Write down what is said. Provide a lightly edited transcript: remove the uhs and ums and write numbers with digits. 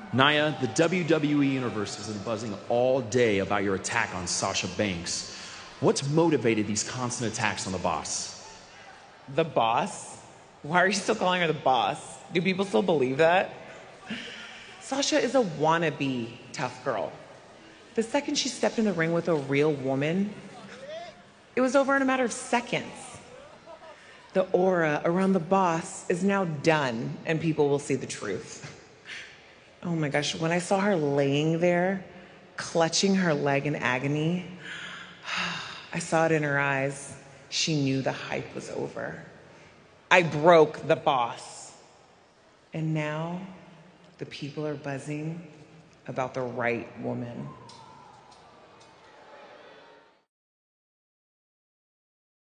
Nia, the WWE Universe has been buzzing all day about your attack on Sasha Banks. What's motivated these constant attacks on the boss? The boss? Why are you still calling her the boss? Do people still believe that? Sasha is a wannabe tough girl. The second she stepped in the ring with a real woman, it was over in a matter of seconds. The aura around the boss is now done, and people will see the truth. Oh my gosh, when I saw her laying there, clutching her leg in agony, I saw it in her eyes. She knew the hype was over. I broke the boss. And now, the people are buzzing about the right woman.